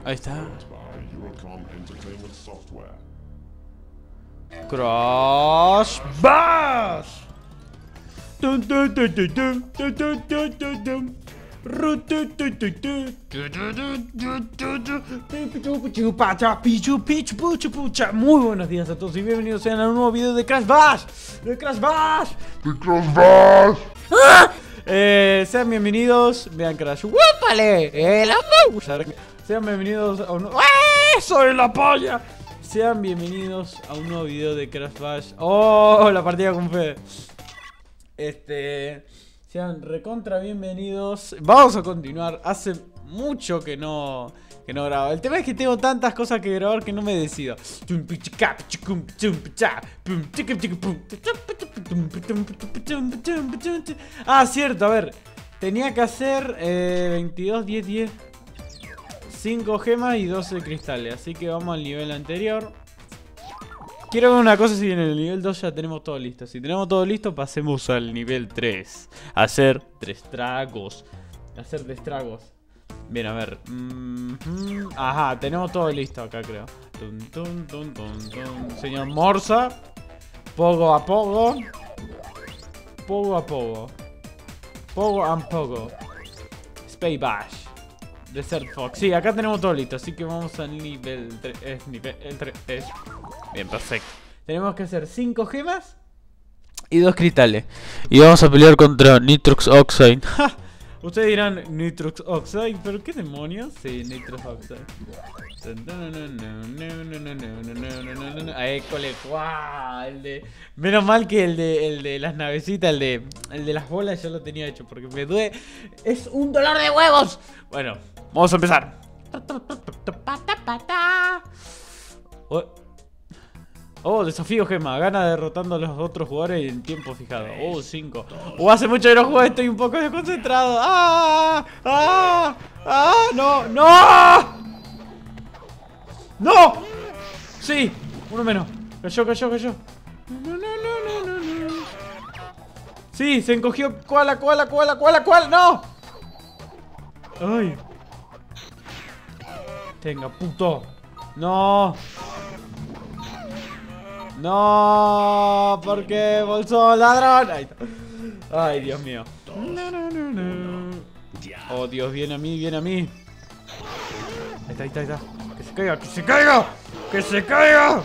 Ahí está. Crash Bash. Muy buenos días a todos y bienvenidos sean a un nuevo video de Crash Bash. Sean bienvenidos. Vean Crash. ¡Wépale! Sean bienvenidos a un... ¡Soy la polla! Sean bienvenidos a un nuevo video de Crash Bash. ¡Oh! La partida con Fede. Sean recontra bienvenidos. Vamos a continuar. Hace mucho que no grabo. El tema es que tengo tantas cosas que grabar que no me decido. Ah, cierto, a ver. Tenía que hacer 22, 10, 10 5 gemas y 12 cristales. Así que vamos al nivel anterior. Quiero ver una cosa, si en el nivel 2 ya tenemos todo listo. Si tenemos todo listo, pasemos al nivel 3. Hacer destragos. Bien, a ver. Ajá, tenemos todo listo acá, creo. Señor Morsa. Pogo a pogo. Pogo a pogo. Pogo and pogo. Space Bash. Desert Fox. Sí, acá tenemos todo listo. Así que vamos al nivel 3. Bien, perfecto. Tenemos que hacer 5 gemas y 2 cristales. Y vamos a pelear contra Nitrox Oxide. Ustedes dirán Nitrox Oxide, pero ¿qué demonios? Sí, Nitrox Oxide. Ahí, cole, ¡guau! Menos mal que el de las navecitas, el de las bolas ya lo tenía hecho, porque me duele. ¡Es un dolor de huevos! Bueno, vamos a empezar. Oh, desafío gema. Gana derrotando a los otros jugadores en tiempo fijado. Oh, 5. Oh, hace mucho que no juego, estoy un poco desconcentrado. No, no. ¡No! Sí, uno menos. Cayó. No. Sí, se encogió. Koala. ¡No! ¡Ay! Tenga, puto. ¡No! ¡No! ¿Por qué? ¡Bolsón, ladrón! Ahí está. ¡Ay, Dios mío! ¡Oh, Dios! Viene a mí. Ahí está. ¡Que se caiga! ¡Que se caiga! ¡Que se caiga!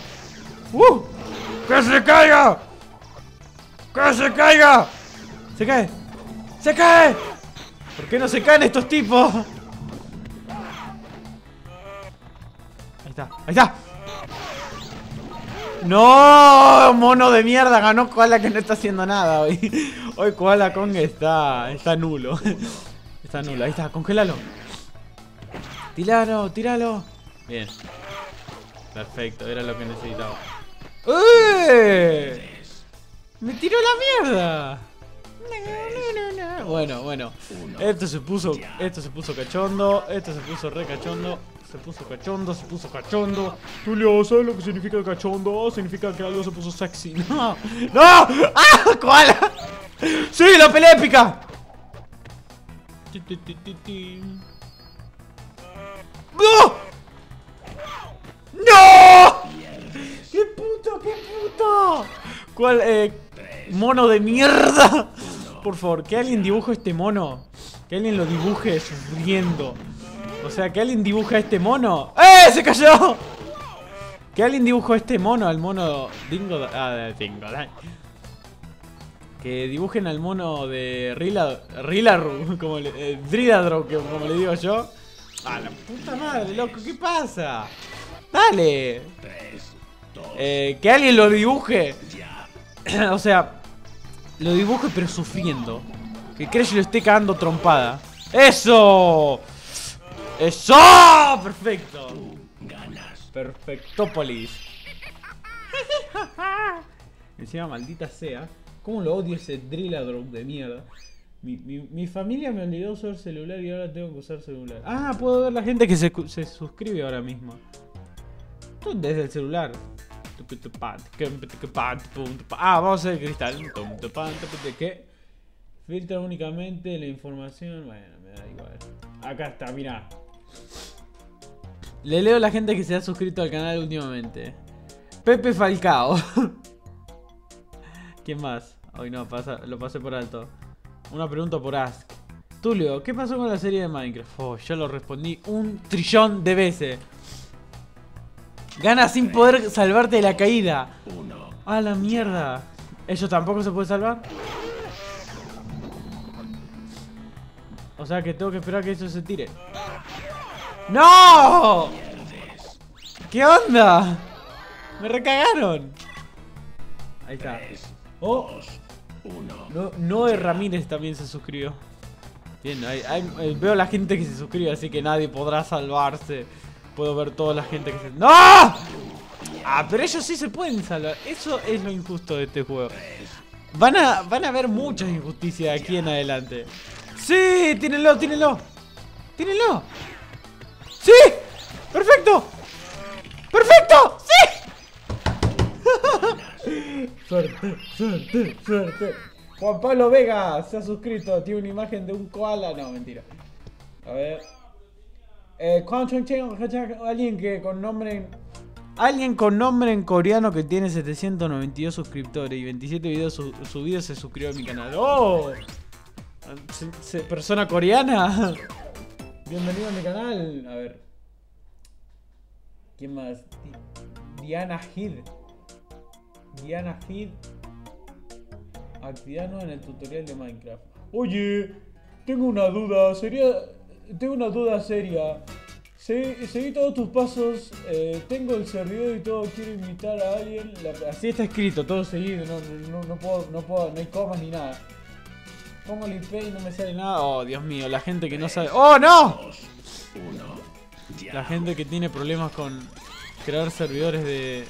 ¡Se cae! ¿Por qué no se caen estos tipos? Ahí está. ¡No! ¡Mono de mierda! Ganó Koala, que no está haciendo nada hoy. Hoy Koala Kong está nulo. Está nulo. Ahí está, congélalo. Tíralo. Bien. Perfecto, era lo que necesitaba. ¡Me tiró la mierda! Bueno. Esto se puso cachondo. Esto se puso re cachondo. Se puso cachondo. Julio, ¿sabes lo que significa cachondo? Significa que algo se puso sexy. ¡No! ¡Ah! ¡Koala! ¡Sí, la pelea épica! ¡No! ¡No! ¡Qué puto! ¿Cuál? Mono de mierda. Por favor, que alguien dibuje este mono. Que alguien lo dibuje sufriendo. O sea, que alguien dibuja a este mono. ¡Se cayó! Que alguien dibujó a este mono, al mono Dingo. Dingo. Que dibujen al mono de Rillaru, como Dridadro, como le digo yo. La puta madre, loco, ¿qué pasa? Dale. Que alguien lo dibuje. O sea, lo dibuje pero sufriendo. Que Crash lo esté cagando trompada. ¡Eso! ¡Perfecto! Perfectópolis. Encima, maldita sea. ¿Cómo lo odio ese Drilladrop de mierda? Mi familia me obligó a usar celular y ahora tengo que usar celular. Puedo ver la gente que se suscribe ahora mismo. Todo desde el celular. Vamos a hacer el cristal. ¿Qué? Filtra únicamente la información. Bueno, me da igual. Acá está, mirá. Le leo a la gente que se ha suscrito al canal últimamente. Pepe Falcao. ¿Quién más? Hoy no, lo pasé por alto. Una pregunta por Ask. Tulio, ¿qué pasó con la serie de Minecraft? Oh, yo lo respondí 1.000.000.000 de veces. Gana sin poder salvarte de la caída. A la mierda. ¿Ellos tampoco se puede salvar? O sea que tengo que esperar que eso se tire. ¡No! ¿Qué onda? Me recagaron. Ahí está. Oh. Noé Ramírez también se suscribió. Bien, veo a la gente que se suscribe, así que nadie podrá salvarse. Puedo ver toda la gente que se... ¡No! Ah, pero ellos sí se pueden salvar. Eso es lo injusto de este juego. Van a haber muchas injusticias de aquí en adelante. ¡Sí! ¡Tírenlo, tírenlo! ¡Tírenlo! ¡Sí! ¡Perfecto! ¡Perfecto! ¡Sí! Suerte, suerte, suerte. Juan Pablo Vega se ha suscrito. Tiene una imagen de un koala. No, mentira. A ver. Alguien que con nombre... Alguien con nombre en coreano que tiene 792 suscriptores y 27 videos subidos se suscribió a mi canal. ¡Oh! Persona coreana. Bienvenido a mi canal. A ver. ¿Quién más? Diana Hid. Diana Hid. Actividad nueva en el tutorial de Minecraft. Oye, tengo una duda. Tengo una duda seria. Seguí todos tus pasos, tengo el servidor y todo, quiero invitar a alguien. Así está escrito, todo seguido, no puedo, no hay comas ni nada. Pongo el IP y no me sale nada. Oh, Dios mío, la gente que no sabe. ¡Oh, no! La gente que tiene problemas con crear servidores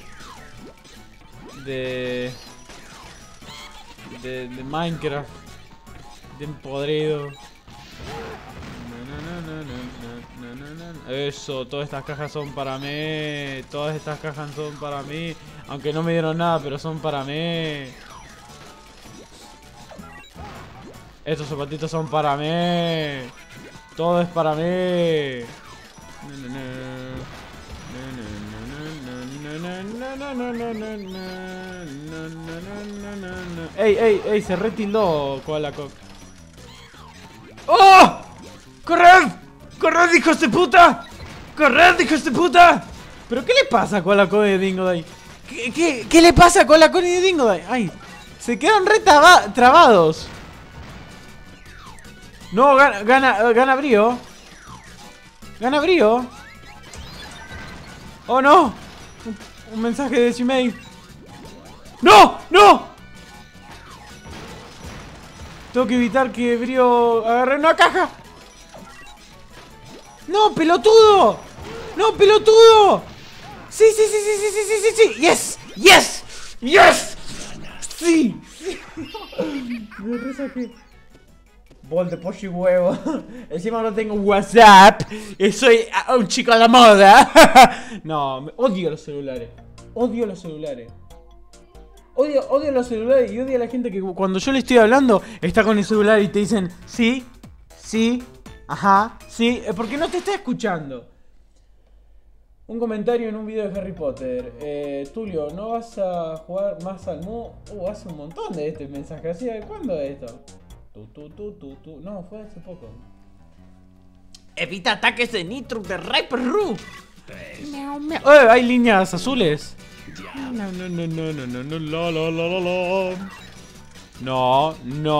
de Minecraft. Bien podrido. Eso, todas estas cajas son para mí. Todas estas cajas son para mí. Aunque no me dieron nada, pero son para mí. Estos zapatitos son para mí. Todo es para mí. ¡Ey! Se retildó Koalacock. ¡Oh! ¡Corred! ¡Corred, hijos de puta! ¡Corred, hijos de puta! ¿Pero qué le pasa a Koalacock de Dingodile? ¿Qué le pasa a Koalacock de Dingodile? ¡Ay! Se quedaron re trabados. No, gana Brío. Gana Brío. ¡Oh, no! Un mensaje de Gmail. ¡No! ¡No! Tengo que evitar que Brío agarre una caja. ¡No, pelotudo! ¡No, pelotudo! ¡Sí! ¡Yes! ¡Sí! Me resaqué. Bol de pollo y huevo. Encima no tengo WhatsApp. Soy un chico a la moda. No, odio los celulares. Odio los celulares. Odio los celulares y odio a la gente que cuando yo le estoy hablando está con el celular y te dicen sí, ajá, sí, porque no te está escuchando. Un comentario en un video de Harry Potter. Tulio, ¿no vas a jugar más al Mu? Hace un montón de este mensaje. ¿Así? ¿Cuándo es esto? No, fue hace poco. Evita ataques de Nitro de Riper Roo. Hay líneas azules. No.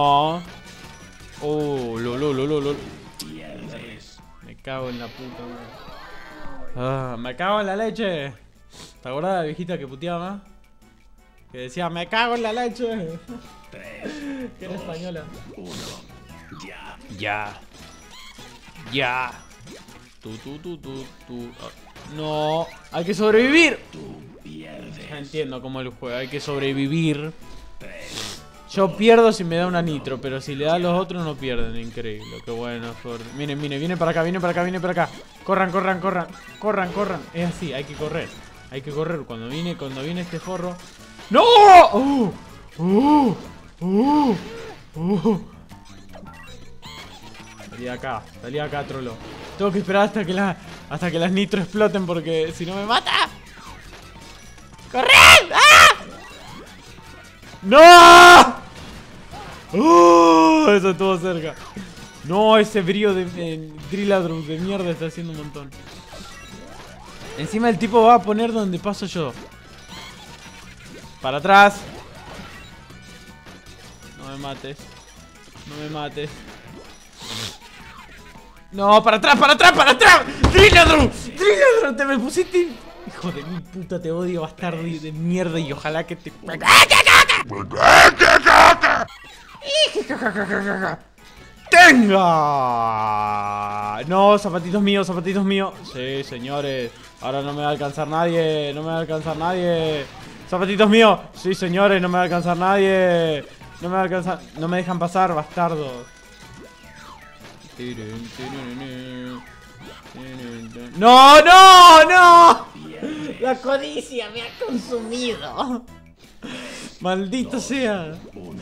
Me cago en la puta. Me cago en la leche. ¿Te acuerdas de la viejita que puteaba más? Que decía, me cago en la leche. Que era española. Ya. No, hay que sobrevivir. Ya entiendo cómo el juego, hay que sobrevivir. Yo pierdo si me da una nitro, pero si le da a los otros no pierden. Increíble, qué bueno. Miren, viene para acá. Corran. Es así, hay que correr. Cuando viene este forro. ¡No! Salí de acá, trolo. Tengo que esperar hasta Hasta que las nitro exploten porque si no me mata. ¡Corred! ¡Ah! ¡No! Eso estuvo cerca. No, ese brillo de Drilladrum de mierda está haciendo un montón. Encima el tipo va a poner donde paso yo. Para atrás. No me mates. No me mates. No, para atrás, para atrás, para atrás. Drilladrum, Drilladrum, te me pusiste. Hijo de mi puta, te odio, bastardo de mierda. Y ojalá que te... ¡Tenga! No, zapatitos míos, zapatitos míos. Sí, señores. Ahora no me va a alcanzar nadie. No me va a alcanzar nadie. Zapatitos míos. Sí, señores, no me va a alcanzar nadie. No me va a alcanzar. No me dejan pasar, bastardos. ¡No, no, no! La codicia me ha consumido. Maldito sea.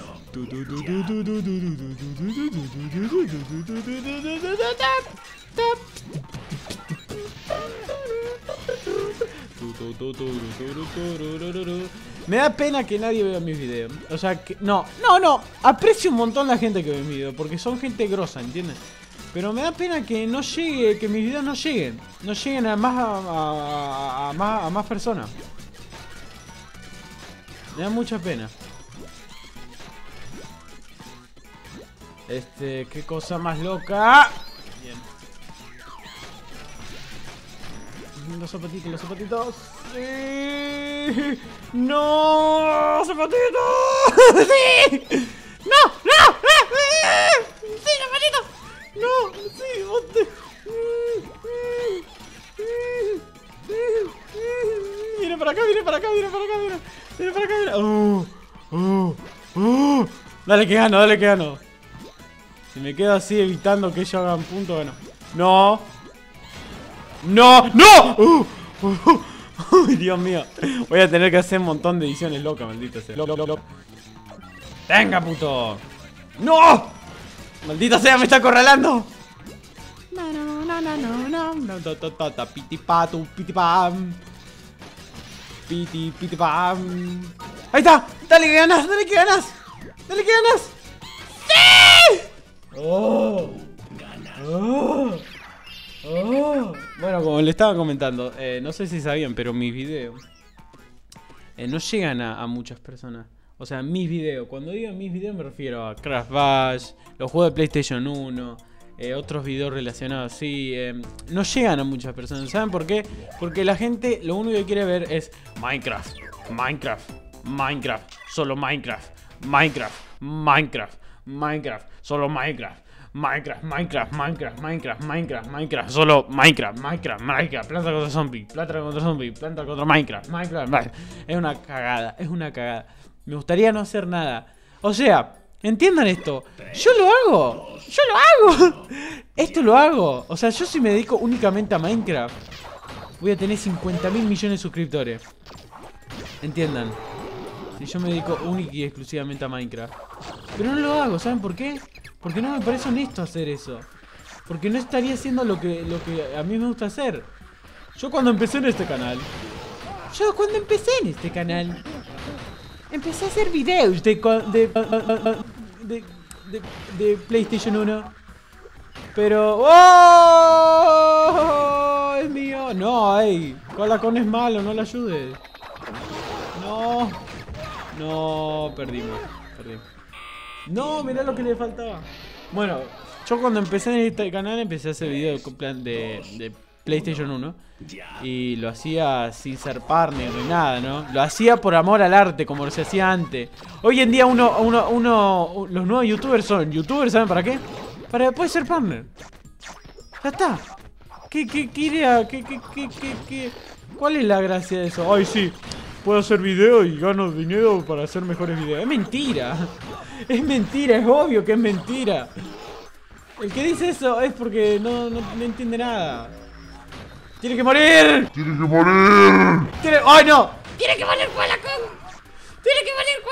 Me da pena que nadie vea mis videos. O sea, que... No. Aprecio un montón la gente que ve mis videos, porque son gente grosa, ¿entiendes? Pero me da pena que no llegue, que mis videos no lleguen. No lleguen a más personas. Me da mucha pena. Qué cosa más loca. Bien. Los zapatitos, los zapatitos. ¡Sí! ¡No! ¡Zapatitos! ¡Sí! ¡No! ¡No! ¡Sí, zapatitos! ¡No! ¡Sí! ¡Viene para acá, viene para acá, viene para acá, viene para acá, viene! Dale que gano, dale que gano. Si me quedo así evitando que ellos hagan punto, bueno. ¡No! ¡No! ¡No! Dios mío. Voy a tener que hacer un montón de ediciones locas, maldita sea. ¡Venga, puto! ¡No! ¡Maldita sea, me está acorralando! Pitipatu, pitipam. Pitipam. ¡Ahí está! ¡Dale que ganas! ¡Dale que ganas! ¡Dale que ganas! ¡Sí! ¡Oh! ¡Oh! ¡Oh! Bueno, como le estaba comentando, no sé si sabían, pero mis videos no llegan a muchas personas. O sea, mis videos. Cuando digo mis videos me refiero a Crash Bash, los juegos de PlayStation 1, otros videos relacionados así. No llegan a muchas personas. ¿Saben por qué? Porque la gente lo único que quiere ver es Minecraft, Minecraft, Minecraft, solo Minecraft, Minecraft, Minecraft, Minecraft, solo Minecraft. Minecraft, Minecraft, Minecraft, Minecraft, Minecraft, Minecraft, solo Minecraft, Minecraft, Minecraft, planta contra zombie, planta contra zombie, planta contra Minecraft, Minecraft. Es una cagada, es una cagada. Me gustaría no hacer nada. O sea, entiendan esto. Yo lo hago. Yo lo hago. Esto lo hago. O sea, yo si me dedico únicamente a Minecraft, voy a tener 50.000 millones de suscriptores. Entiendan. Si yo me dedico única y exclusivamente a Minecraft. Pero no lo hago, ¿saben por qué? Porque no me parece honesto hacer eso. Porque no estaría haciendo lo que a mí me gusta hacer. Yo cuando empecé en este canal, empecé a hacer videos de PlayStation 1. Pero... ¡oh! Es mío. No, ey. Colacón es malo, no le ayudes. No. No, perdimos. No, mirá lo que le faltaba. Bueno, yo cuando empecé en este canal empecé a hacer videos de PlayStation 1. Y lo hacía sin ser partner ni nada, ¿no? Lo hacía por amor al arte, como se hacía antes. Hoy en día los nuevos youtubers son youtubers, ¿saben para qué? Para después ser partner. Ya está. ¿Qué idea? ¿Cuál es la gracia de eso? Ay, sí, puedo hacer videos y gano dinero para hacer mejores videos. Es mentira. Es mentira, es obvio que es mentira. El que dice eso es porque no entiende nada. ¡Tiene que morir! ¡Tiene que morir! ¡Ay, no! ¡Tiene que morir Colacón! ¡Tiene que morir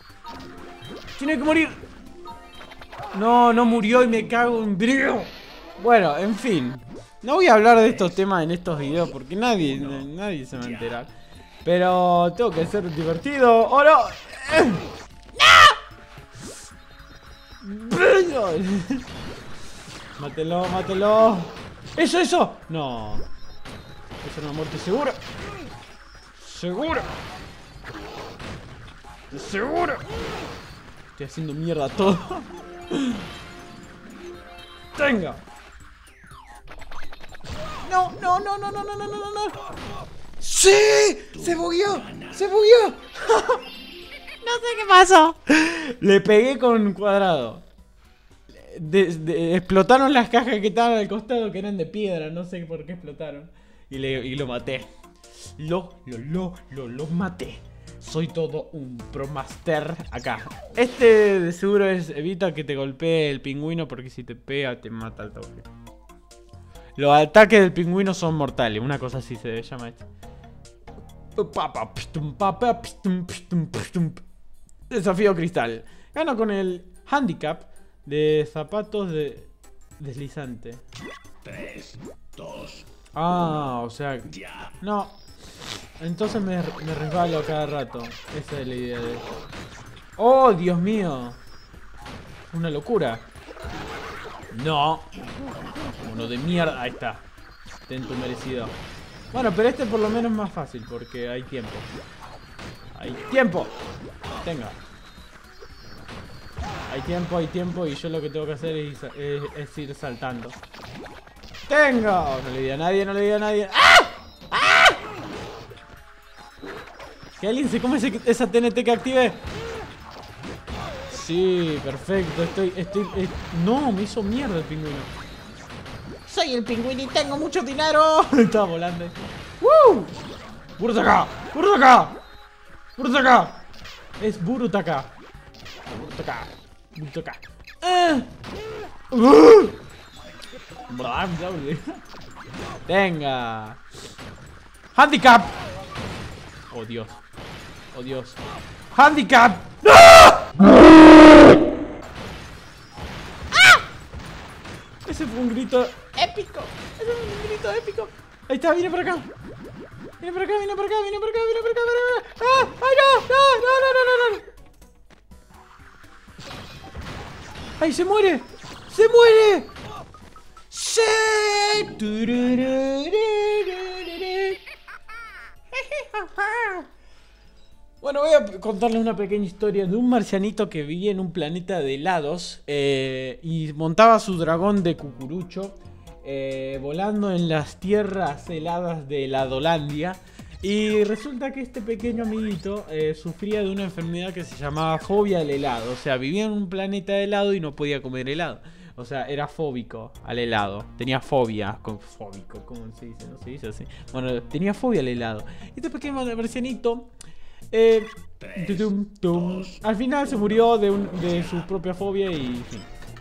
Colacón! ¡Tiene que morir! No, no murió y me cago en brío. Bueno, en fin. No voy a hablar de estos temas en estos videos porque nadie se va a enterar. Pero tengo que ser divertido. ¡Oh, no! ¡No! Mátelo, mátelo. ¡Eso, eso! No. Es una muerte segura. Segura. Segura. Estoy haciendo mierda todo. Tenga. No, no, no, no, no, no, no, no, no. ¡Sí! ¡Se bugueó! ¡Se bugueó! No sé qué pasó. Le pegué con cuadrado. Explotaron las cajas que estaban al costado, que eran de piedra. No sé por qué explotaron. Y lo maté. Lo maté. Soy todo un pro master acá. Este de seguro evita que te golpee el pingüino, porque si te pega te mata al toque. Los ataques del pingüino son mortales. Una cosa así se llama esto. Desafío cristal. Gano con el handicap de zapatos de deslizante. 3, 2. Ah, o sea... No. Entonces me resbalo cada rato. Esa es la idea de esto. ¡Oh, Dios mío! Una locura. No. Uno de mierda. Ahí está. Ten tu merecido. Bueno, pero este por lo menos es más fácil porque hay tiempo. ¡Hay tiempo! Tenga. Hay tiempo y yo lo que tengo que hacer es ir saltando. ¡Tenga! No le di a nadie, no le di a nadie. ¡Ah! ¡Ah! Que alguien se come esa TNT que active. Sí, perfecto. No, me hizo mierda el pingüino. Soy el pingüino y tengo mucho dinero. Estaba volando. ¡Woo! ¡Burutaka! ¡Burutaka! ¡Burutaka! Es Burutaka. Burutaka. Burutaka. Venga. Handicap. Oh Dios. Oh Dios. Handicap. ¡No! ¡Ah! Ese fue un grito épico. Ese fue un grito épico. Ahí está, viene para acá. Viene para acá, viene para acá, viene para acá, viene para acá, viene para acá. ¡Ah! ¡Ay, no! ¡No, no, no, no, no! ¡Ay, se muere! ¡Se muere! ¡Sí! Bueno, voy a contarles una pequeña historia de un marcianito que vivía en un planeta de helados y montaba su dragón de cucurucho volando en las tierras heladas de Heladolandia. Y resulta que este pequeño amiguito sufría de una enfermedad que se llamaba fobia al helado. O sea, vivía en un planeta de helado y no podía comer helado. O sea, era fóbico al helado. Tenía fobia. Fóbico, ¿cómo se dice? No se dice así. Bueno, tenía fobia al helado. Y este pequeño marcianito al final se murió de su propia fobia y... fin.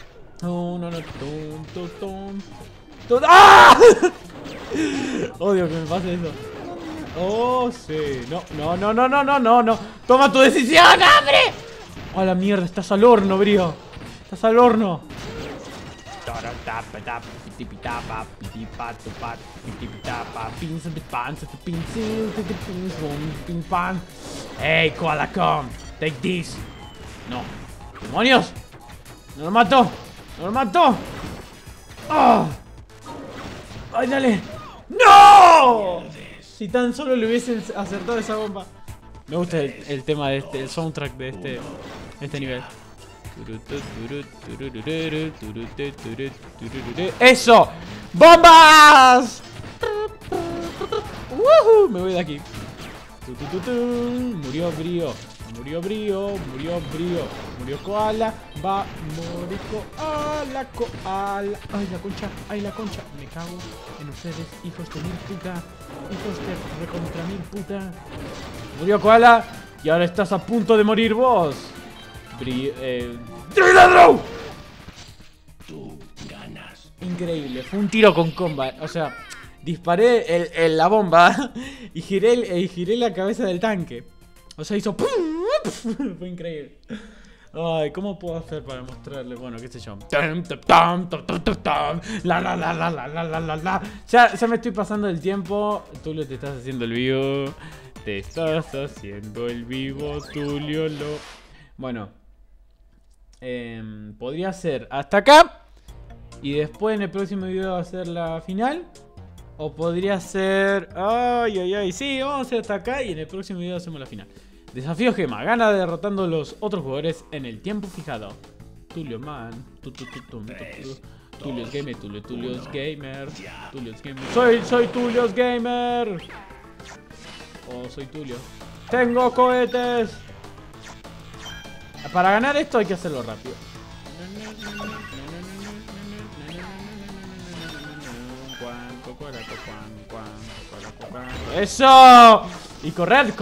¡Ah! Odio que me pase eso. Oh, sí. No, no, no, no, no, no, no, no. Toma tu decisión, hombre. Oh, la mierda, estás al horno, brío. Estás al horno. Hey, Koalacom, take this. No. ¡Demonios! ¡No lo mato! ¡No lo mato! ¡Oh! ¡Ay, dale! ¡No! Si tan solo le hubiesen acertado esa bomba. Me gusta el tema de el soundtrack de este nivel. ¡Eso! ¡Bombas! Me voy de aquí. Murió Brío. Murió Brío. Murió Brío. Murió Koala. Va a morir Koala. Koala. Ay, la concha. Ay, la concha. Me cago en ustedes, hijos de mil puta. Hijos de recontra mil puta. Murió Koala. Y ahora estás a punto de morir vos. ¡Triladro! Tú ganas. Increíble. Fue un tiro con comba. O sea, disparé la bomba y giré la cabeza del tanque. O sea, hizo... Fue increíble. Ay, ¿cómo puedo hacer para mostrarle? Bueno, qué sé yo. Ya me estoy pasando el tiempo. Tulio, te estás haciendo el vivo. Te estás haciendo el vivo, Tulio. Bueno. Podría ser hasta acá. Y después en el próximo video hacer la final. O podría ser... Ay. Sí, vamos a hacer hasta acá y en el próximo video hacemos la final. Desafío Gema. Gana derrotando a los otros jugadores en el tiempo fijado. Tulio man. Tulio's Gamer. Tulio's Gamer. Tulio's Gamer. Soy Tulio's Gamer. Oh, soy Tulio. Tengo cohetes. Para ganar esto hay que hacerlo rápido. ¡Eso! Y correr.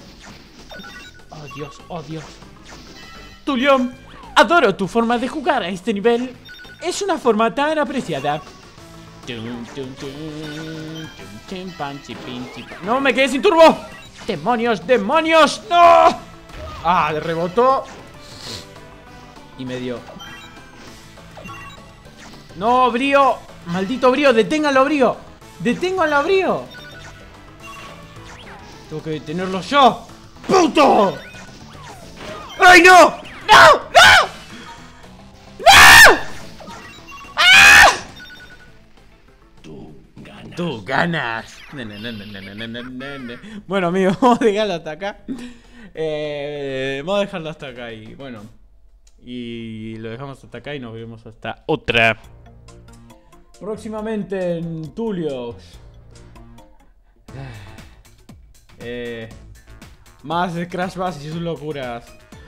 Oh Dios. Tulio, adoro tu forma de jugar a este nivel. Es una forma tan apreciada. No, me quedé sin turbo. ¡Demonios! ¡No! Ah, rebotó. Y me dio. No, Brío. Maldito Brío, deténganlo, Brío. Deténganlo, Brío. Tengo que detenerlo yo. ¡Puto! ¡Ay, no! ¡No! ¡Ah! Tú ganas. Bueno, amigos, vamos a dejarlo hasta acá. Vamos a dejarlo hasta acá y bueno. Y lo dejamos hasta acá y nos vemos hasta otra. Próximamente en Tulio. Más Crash Bass y sus locuras.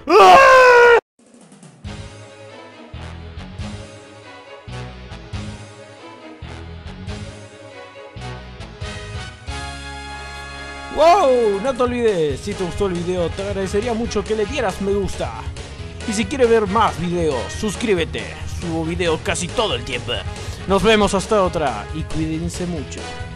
¡Wow! No te olvides, si te gustó el video te agradecería mucho que le dieras me gusta. Y si quieres ver más videos, suscríbete. Subo videos casi todo el tiempo. Nos vemos hasta otra y cuídense mucho.